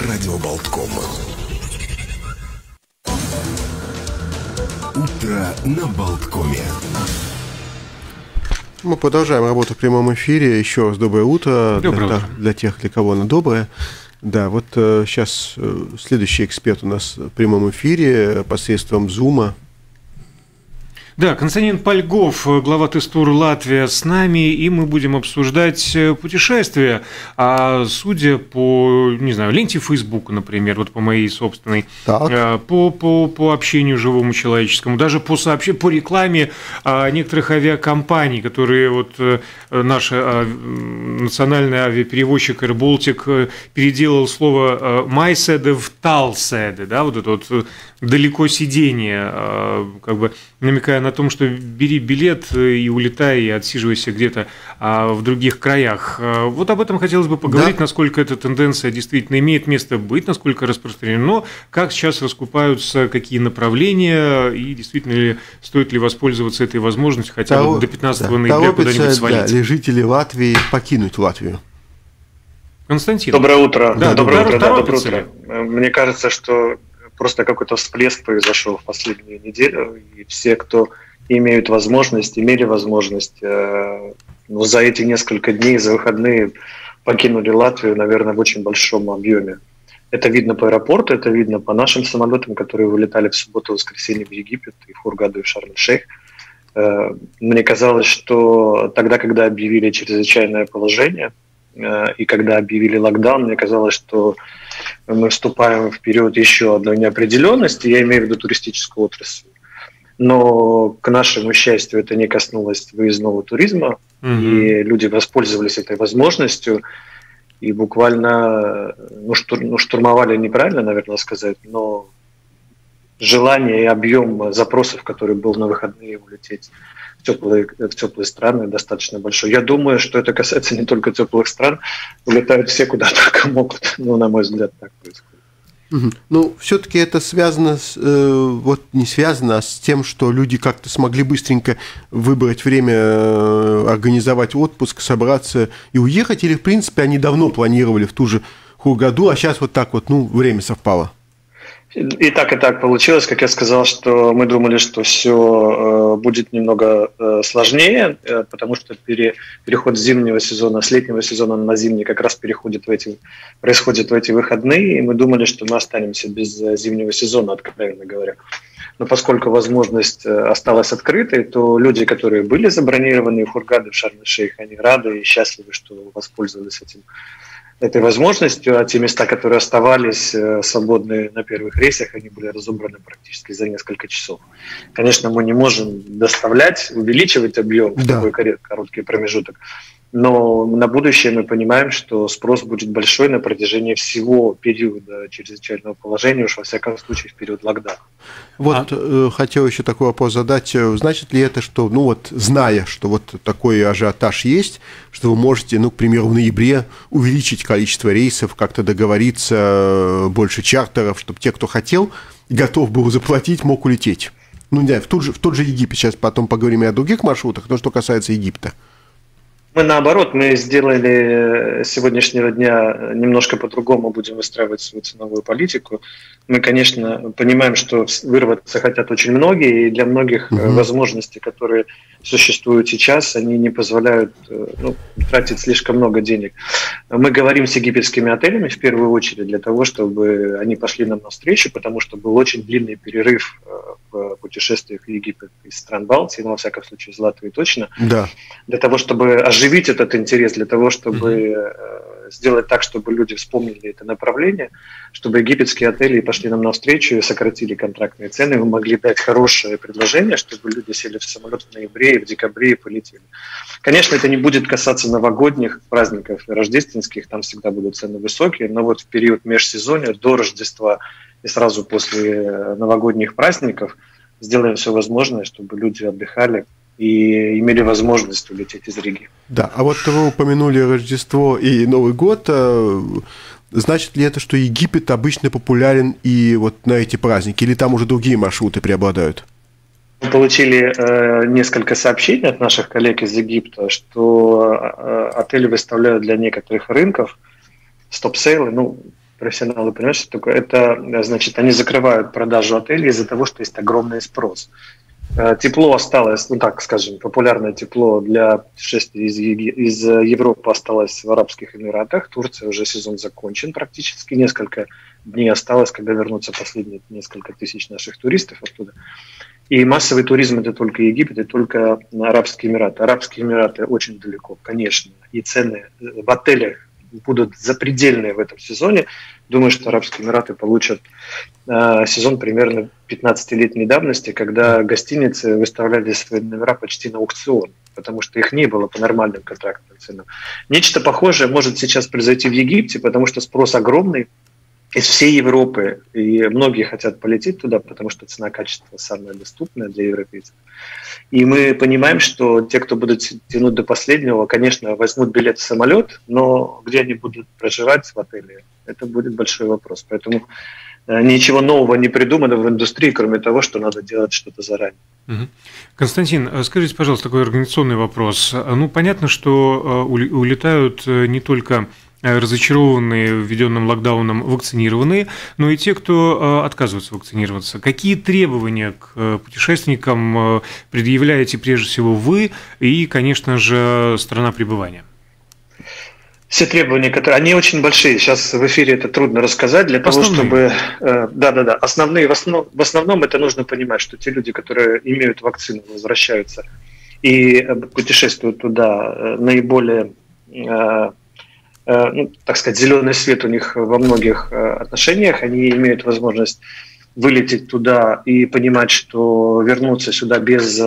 радио Болтком. Утро на Болткоме. Мы продолжаем работу в прямом эфире. Еще раз доброе утро. Для тех, для кого оно доброе. Да, вот сейчас следующий эксперт у нас в прямом эфире посредством Зума. Да, Константин Польгов, глава Тестур Латвия, с нами, и мы будем обсуждать путешествия. А судя по, не знаю, ленте Фейсбука, например, вот по моей собственной, по общению живому человеческому, даже по рекламе некоторых авиакомпаний, которые вот наша национальный авиаперевозчик AirBaltic переделал слово «майседе» в «талседе», да, вот это вот далеко сидение, как бы намекая на том, что бери билет и улетай, и отсиживайся где-то в других краях. Вот об этом хотелось бы поговорить, насколько эта тенденция действительно имеет место быть, насколько распространена, как сейчас раскупаются, какие направления, и действительно ли стоит ли воспользоваться этой возможностью хотя бы до 15 ноября куда-нибудь свалить. Для жителей Латвии покинуть Латвию. Константин. Доброе утро. Да, доброе утро. Мне кажется, что просто какой-то всплеск произошел в последнюю неделю, и все, кто имели возможность за эти несколько дней, за выходные покинули Латвию, наверное, в очень большом объеме. Это видно по аэропорту, это видно по нашим самолетам, которые вылетали в субботу и воскресенье в Египет, и в Хургаду, и в Шарм-эль-Шейх. Мне казалось, что тогда, когда объявили чрезвычайное положение, и когда объявили локдаун, мне казалось, что мы вступаем в период еще одной неопределенности, я имею в виду туристическую отрасль. Но, к нашему счастью, это не коснулось выездного туризма, и люди воспользовались этой возможностью, и буквально, штурмовали неправильно, наверное, сказать, но желание и объем запросов, который был на выходные улететь в теплые страны, достаточно большой. Я думаю, что это касается не только теплых стран, улетают все куда только могут, на мой взгляд, так происходит. Ну, все-таки это связано не связано, а с тем, что люди как-то смогли быстренько выбрать время, организовать отпуск, собраться и уехать, или, в принципе, они давно планировали в ту же Хургаду, а сейчас вот так вот, время совпало? И так получилось, как я сказал, что мы думали, что все будет немного сложнее, потому что переход зимнего сезона, с летнего сезона на зимний как раз происходит в эти выходные, и мы думали, что мы останемся без зимнего сезона, откровенно говоря. Но поскольку возможность осталась открытой, то люди, которые были забронированы в Хургаду, в Шарм-эль-Шейх, они рады и счастливы, что воспользовались этой возможностью, а те места, которые оставались свободные на первых рейсах, они были разобраны практически за несколько часов. Конечно, мы не можем увеличивать объем в такой короткий промежуток, но на будущее мы понимаем, что спрос будет большой на протяжении всего периода чрезвычайного положения, уж во всяком случае в период локдауна. Хотел еще такой вопрос задать. Значит ли это, что, зная, что вот такой ажиотаж есть, что вы можете, к примеру, в ноябре увеличить количество рейсов, как-то договориться, больше чартеров, чтобы те, кто хотел, готов был заплатить, мог улететь? В тот же Египет. Сейчас потом поговорим и о других маршрутах, но что касается Египта. Мы наоборот, мы сделали с сегодняшнего дня немножко по-другому, будем выстраивать свою ценовую политику. Мы, конечно, понимаем, что вырваться хотят очень многие, и для многих возможностей, которые существуют сейчас, они не позволяют тратить слишком много денег. Мы говорим с египетскими отелями в первую очередь для того, чтобы они пошли нам навстречу, потому что был очень длинный перерыв в путешествиях в Египет из стран Балтии, во всяком случае из Латвии точно, для того, чтобы оживить этот интерес, для того, чтобы сделать так, чтобы люди вспомнили это направление, чтобы египетские отели пошли нам навстречу и сократили контрактные цены, мы могли дать хорошее предложение, чтобы люди сели в самолет в ноябре и в декабре и полетели. Конечно, это не будет касаться новогодних праздников и рождественских, там всегда будут цены высокие, но вот в период межсезонья до Рождества и сразу после новогодних праздников сделаем все возможное, чтобы люди отдыхали и имели возможность улететь из Риги. Да, а вот вы упомянули Рождество и Новый год. Значит ли это, что Египет обычно популярен и вот на эти праздники, или там уже другие маршруты преобладают? Мы получили несколько сообщений от наших коллег из Египта, что отели выставляют для некоторых рынков стоп-сейлы, профессионалы понимают, что такое. Это, значит, они закрывают продажу отелей из-за того, что есть огромный спрос. Тепло осталось, ну так скажем, популярное тепло для путешествий из Европы осталось в Арабских Эмиратах. Турция уже сезон закончен практически. Несколько дней осталось, когда вернутся последние несколько тысяч наших туристов оттуда. И массовый туризм – это только Египет, это только Арабские Эмираты. Арабские Эмираты очень далеко, конечно. И цены в отелях будут запредельные в этом сезоне. Думаю, что Арабские Эмираты получат сезон примерно 15-летней давности, когда гостиницы выставляли свои номера почти на аукцион, потому что их не было по нормальным контрактным ценам. Нечто похожее может сейчас произойти в Египте, потому что спрос огромный из всей Европы, и многие хотят полететь туда, потому что цена-качество самая доступная для европейцев. И мы понимаем, что те, кто будут тянуть до последнего, конечно, возьмут билет в самолет, но где они будут проживать в отеле, это будет большой вопрос. Поэтому ничего нового не придумано в индустрии, кроме того, что надо делать что-то заранее. Константин, скажите, пожалуйста, такой организационный вопрос. Ну, понятно, что улетают не только разочарованные введенным локдауном вакцинированные, но и те, кто отказываются вакцинироваться. Какие требования к путешественникам предъявляете прежде всего вы и, конечно же, страна пребывания? Все требования, которые... Они очень большие. Сейчас в эфире это трудно рассказать. Для того, чтобы... Да. Основные, в основном это нужно понимать, что те люди, которые имеют вакцину, возвращаются и путешествуют туда наиболее... ну, так сказать, зеленый свет у них во многих отношениях, они имеют возможность вылететь туда и понимать, что вернуться сюда без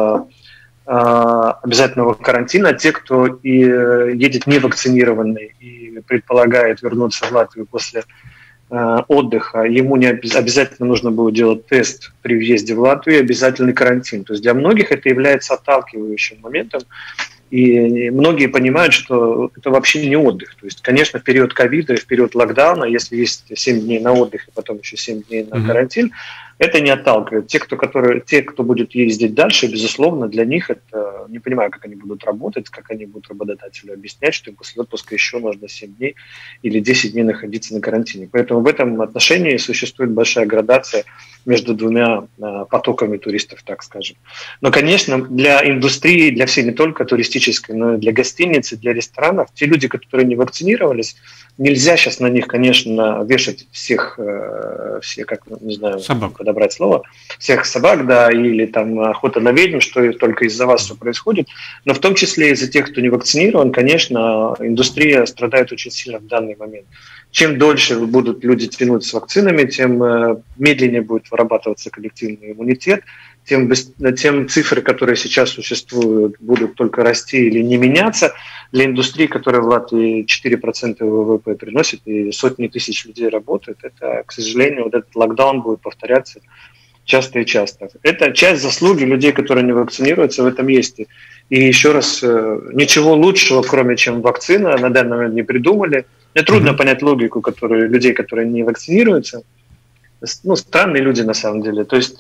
обязательного карантина. Те, кто и едет невакцинированный и предполагает вернуться в Латвию после отдыха, ему не обязательно нужно будет делать тест при въезде в Латвию, обязательный карантин. То есть для многих это является отталкивающим моментом. И многие понимают, что это вообще не отдых. То есть, конечно, в период ковида и в период локдауна, если есть 7 дней на отдых и потом еще 7 дней на карантин, это не отталкивает. Те, кто будет ездить дальше, безусловно, для них это... Не понимаю, как они будут работать, как они будут работодателю объяснять, что им после отпуска еще нужно 7 дней или 10 дней находиться на карантине. Поэтому в этом отношении существует большая градация между двумя потоками туристов, так скажем. Но, конечно, для индустрии, для всей, не только туристической, но и для гостиниц, для ресторанов, те люди, которые не вакцинировались, нельзя сейчас на них, конечно, вешать всех, как, не знаю, собак. Подобрать слово, всех собак, да, или там охота на ведьм, что только из-за вас все происходит. Но в том числе из-за тех, кто не вакцинирован, конечно, индустрия страдает очень сильно в данный момент. Чем дольше будут люди тянуть с вакцинами, тем медленнее будет вырабатываться коллективный иммунитет, тем цифры, которые сейчас существуют, будут только расти или не меняться. Для индустрии, которая в Латвии 4% ВВП приносит и сотни тысяч людей работают, это, к сожалению, вот этот локдаун будет повторяться часто и часто. Это часть заслуги людей, которые не вакцинируются, в этом есть. И еще раз, ничего лучшего, кроме чем вакцина, на данный момент не придумали. Мне трудно понять логику людей, которые не вакцинируются. Ну, странные люди на самом деле. То есть,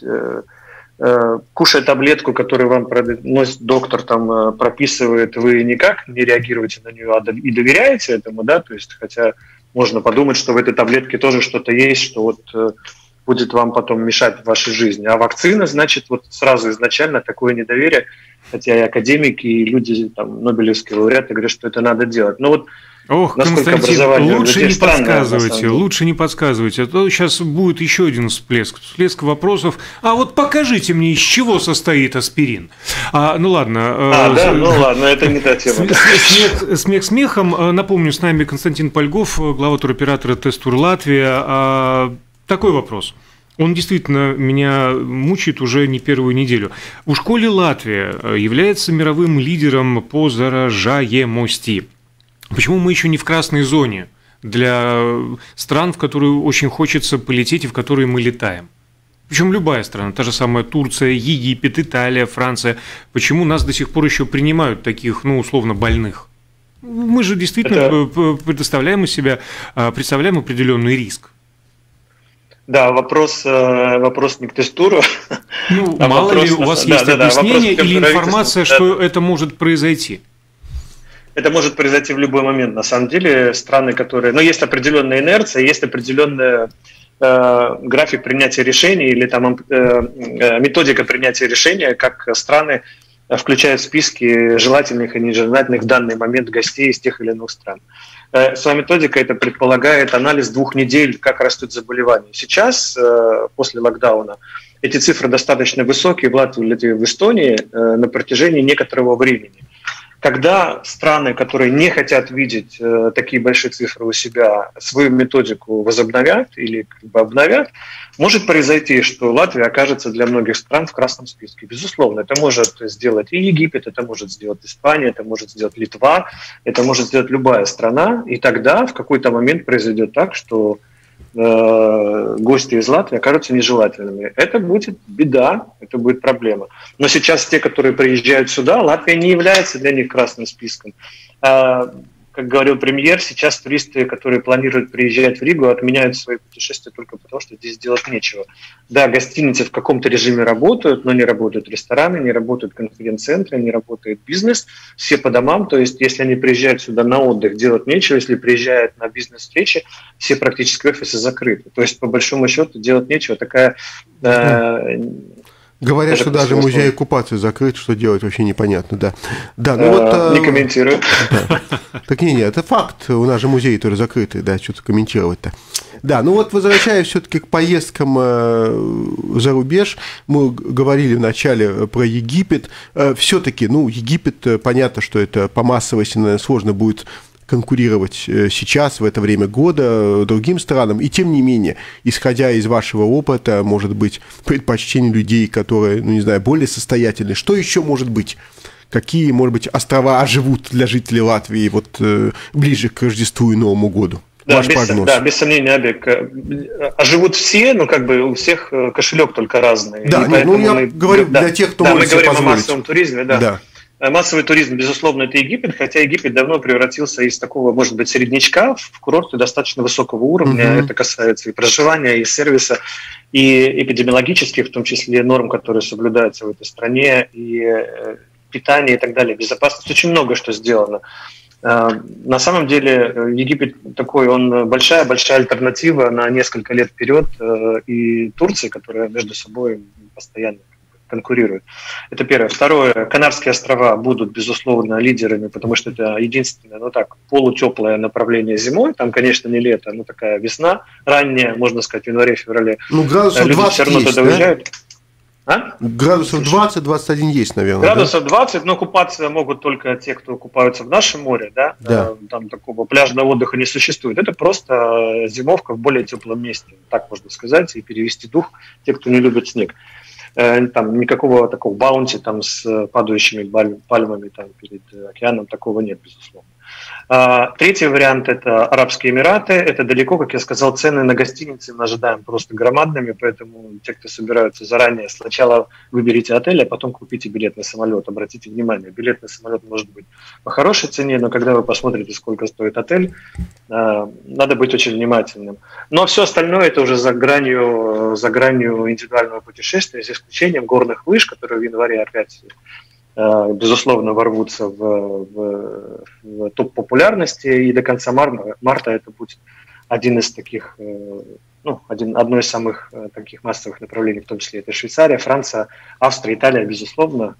кушая таблетку, которую вам доктор там прописывает, вы никак не реагируете на нее и доверяете этому, да? То есть, хотя можно подумать, что в этой таблетке тоже что-то есть, что вот будет вам потом мешать в вашей жизни. А вакцина, значит, вот сразу изначально такое недоверие, хотя и академики, и люди, там, нобелевские лауреаты говорят, что это надо делать. Но вот ох, Константин, лучше не подсказывайте, а то сейчас будет еще один всплеск вопросов. А вот покажите мне, из чего состоит аспирин. Ну ладно. Это не та тема. Смех смехом. Напомню, с нами Константин Польгов, глава туроператора Тест-Тур Латвия. Такой вопрос. Он действительно меня мучает уже не первую неделю. В школе Латвия является мировым лидером по заражаемости. Почему мы еще не в красной зоне для стран, в которые очень хочется полететь и в которые мы летаем? Причем любая страна, та же самая Турция, Египет, Италия, Франция. Почему нас до сих пор еще принимают таких, условно, больных? Мы же действительно представляем определенный риск. Да, вопрос не к Тест-Туру. Мало ли у вас есть объяснение или информация, что это может произойти? Это может произойти в любой момент. На самом деле страны, которые... Но есть определенная инерция, есть определенная график принятия решений или там методика принятия решения, как страны включают в списки желательных и нежелательных в данный момент гостей из тех или иных стран. Своя методика это предполагает анализ 2 недель, как растут заболевания. Сейчас, после локдауна, эти цифры достаточно высокие в Латвии или в Эстонии на протяжении некоторого времени. Когда страны, которые не хотят видеть такие большие цифры у себя, свою методику возобновят или обновят, может произойти, что Латвия окажется для многих стран в красном списке. Безусловно, это может сделать и Египет, это может сделать Испания, это может сделать Литва, это может сделать любая страна. И тогда в какой-то момент произойдет так, что гости из Латвии окажутся нежелательными. Это будет беда, это будет проблема. Но сейчас те, которые приезжают сюда, Латвия не является для них красным списком. Как говорил премьер, сейчас туристы, которые планируют приезжать в Ригу, отменяют свои путешествия только потому, что здесь делать нечего. Да, гостиницы в каком-то режиме работают, но не работают рестораны, не работают конференц-центры, не работает бизнес. Все по домам, то есть если они приезжают сюда на отдых, делать нечего. Если приезжают на бизнес-встречи, все практически офисы закрыты. То есть по большому счету делать нечего. Такая... Говорят, что даже музей оккупации закрыт, что делать вообще непонятно, да. Да, ну вот, не комментирую. Да. Так не, это факт, у нас же музеи тоже закрыты, да, что-то комментировать-то. Да, ну вот возвращаясь все-таки к поездкам за рубеж, мы говорили вначале про Египет, все-таки, ну, Египет, понятно, что это по массовости, наверное, сложно будет конкурировать сейчас, в это время года, другим странам. И тем не менее, исходя из вашего опыта, может быть, предпочтение людей, которые, ну, не знаю, более состоятельны, что еще может быть? Какие, может быть, острова оживут для жителей Латвии вот ближе к Рождеству и Новому году? Да, без сомнения, Абек. Оживут все, но как бы у всех кошелек только разный. Да, ну я говорю для тех, кто может себе позволить. Мы говорим о массовом туризме, да. Массовый туризм, безусловно, это Египет, хотя Египет давно превратился из такого, может быть, среднячка в курорты достаточно высокого уровня. Это касается и проживания, и сервиса, и эпидемиологических, в том числе норм, которые соблюдаются в этой стране, и питания и так далее, безопасность. Очень много что сделано. На самом деле Египет такой, он большая-большая альтернатива на несколько лет вперед и Турции, которая между собой постоянно конкурируют. Это первое. Второе. Канарские острова будут, безусловно, лидерами, потому что это единственное, ну так, полутеплое направление зимой. Там, конечно, не лето, но такая весна ранняя, можно сказать, в январе-феврале. Ну, градусов люди 20 все равно есть, туда уезжают. Градусов 20-21 есть, наверное. Градусов 20, но купаться могут только те, кто купаются в нашем море, да? Там такого пляжного отдыха не существует. Это просто зимовка в более теплом месте, так можно сказать, и перевести дух те, кто не любит снег. Там никакого такого баунти там с падающими пальмами там перед океаном, такого нет, безусловно. Третий вариант – это Арабские Эмираты. Это далеко, как я сказал, цены на гостиницы мы ожидаем просто громадными, поэтому те, кто собираются заранее, сначала выберите отель, а потом купите билет на самолет. Обратите внимание, билет на самолет может быть по хорошей цене, но когда вы посмотрите, сколько стоит отель, надо быть очень внимательным. Но все остальное – это уже за гранью индивидуального путешествия, за исключением горных лыж, которые в январе опять безусловно, ворвутся в топ популярности, и до конца марта это будет один из таких, одно из самых таких массовых направлений, в том числе это Швейцария, Франция, Австрия, Италия, безусловно.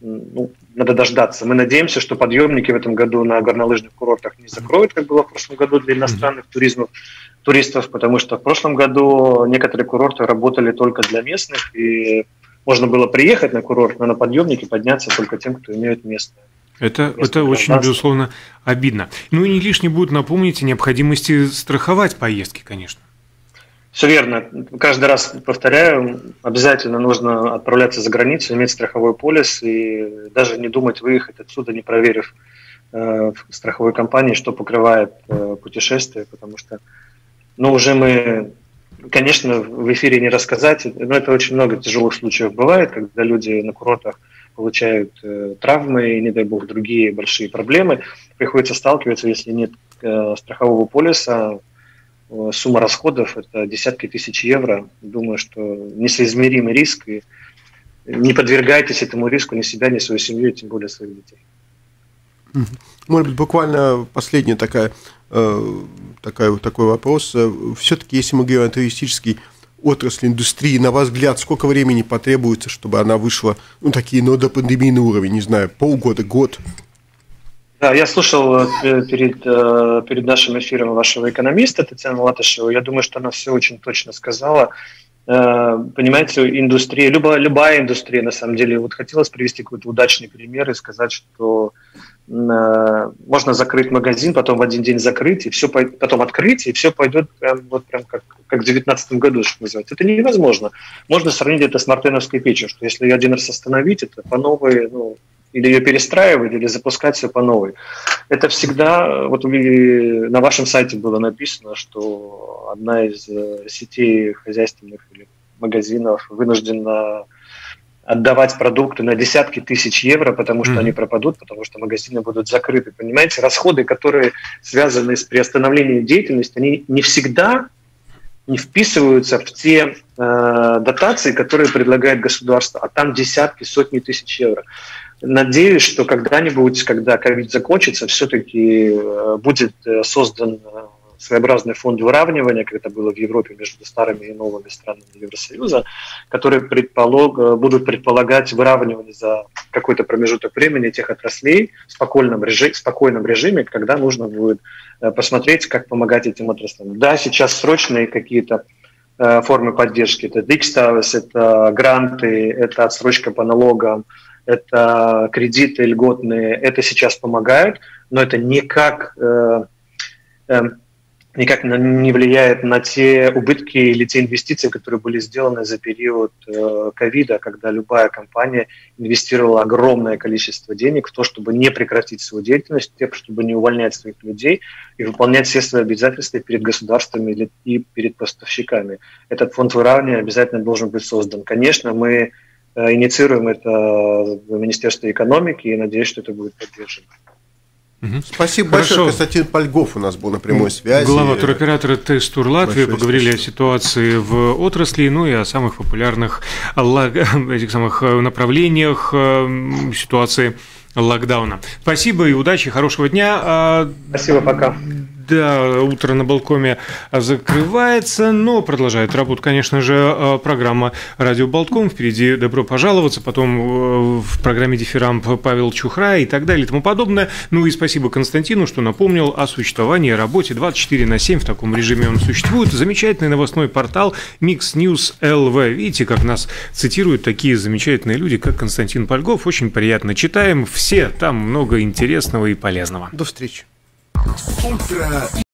Надо дождаться. Мы надеемся, что подъемники в этом году на горнолыжных курортах не закроют, как было в прошлом году для иностранных туристов, потому что в прошлом году некоторые курорты работали только для местных, и можно было приехать на курорт, но на подъемнике подняться только тем, кто имеет местное. Это очень, безусловно, обидно. Ну и не лишне будет напомнить о необходимости страховать поездки, конечно. Все верно. Каждый раз повторяю, обязательно нужно отправляться за границу, иметь страховой полис и даже не думать выехать отсюда, не проверив в страховой компании, что покрывает путешествие, потому что уже мы... Конечно, в эфире не рассказать, но это очень много тяжелых случаев бывает, когда люди на курортах получают травмы и, не дай бог, другие большие проблемы. Приходится сталкиваться, если нет страхового полиса, сумма расходов – это десятки тысяч евро. Думаю, что несоизмеримый риск, и не подвергайтесь этому риску ни себя, ни свою семью, и тем более своих детей. Может быть, буквально последний такой вопрос. Все-таки, если мы говорим о туристической отрасли индустрии, на ваш взгляд, сколько времени потребуется, чтобы она вышла, на допандемийный уровень, не знаю, полгода, год? Да, я слушал перед нашим эфиром вашего экономиста Татьяну Латышеву. Я думаю, что она все очень точно сказала. Понимаете, индустрия, любая индустрия, на самом деле, вот хотелось привести какой-то удачный пример и сказать, что можно закрыть магазин, потом в один день закрыть, и все, потом открыть, и все пойдет прям как в 2019 году, что называется. Это невозможно. Можно сравнить это с мартеновской печью, что если ее один раз остановить, это по новой, или ее перестраивать, или запускать все по новой. Это всегда, вот на вашем сайте было написано, что одна из сетей хозяйственных или магазинов вынуждена отдавать продукты на десятки тысяч евро, потому что они пропадут, потому что магазины будут закрыты. Понимаете, расходы, которые связаны с приостановлением деятельности, они не всегда не вписываются в те дотации, которые предлагает государство, а там десятки, сотни тысяч евро. Надеюсь, что когда-нибудь, когда ковид закончится, все-таки будет создан своеобразный фонд выравнивания, как это было в Европе между старыми и новыми странами Евросоюза, которые будут предполагать выравнивание за какой-то промежуток времени тех отраслей в спокойном режиме, когда нужно будет посмотреть, как помогать этим отраслям. Да, сейчас срочные какие-то формы поддержки. Это Дикставес, это гранты, это отсрочка по налогам, это кредиты льготные. Это сейчас помогает, но это никак не влияет на те убытки или те инвестиции, которые были сделаны за период ковида, когда любая компания инвестировала огромное количество денег в то, чтобы не прекратить свою деятельность, чтобы не увольнять своих людей и выполнять все свои обязательства перед государствами и перед поставщиками. Этот фонд выравнивания обязательно должен быть создан. Конечно, мы инициируем это в Министерстве экономики и надеюсь, что это будет поддержано. Спасибо большое. Константин Польгов у нас был на прямой связи. Глава туроператора ТС Тур Латвии. Поговорили о ситуации в отрасли, и о самых популярных этих самых направлениях ситуации локдауна. Спасибо и удачи, хорошего дня. Спасибо, пока. Да, утро на Болткоме закрывается, но продолжает работу, конечно же, программа «Радио Болтком». Впереди «Добро пожаловаться», потом в программе «Дифирамб» Павел Чухра и так далее и тому подобное. И спасибо Константину, что напомнил о существовании, работе 24/7. В таком режиме он существует. Замечательный новостной портал Mix News LV. Видите, как нас цитируют такие замечательные люди, как Константин Польгов. Очень приятно читаем. Все, там много интересного и полезного. До встречи. Утро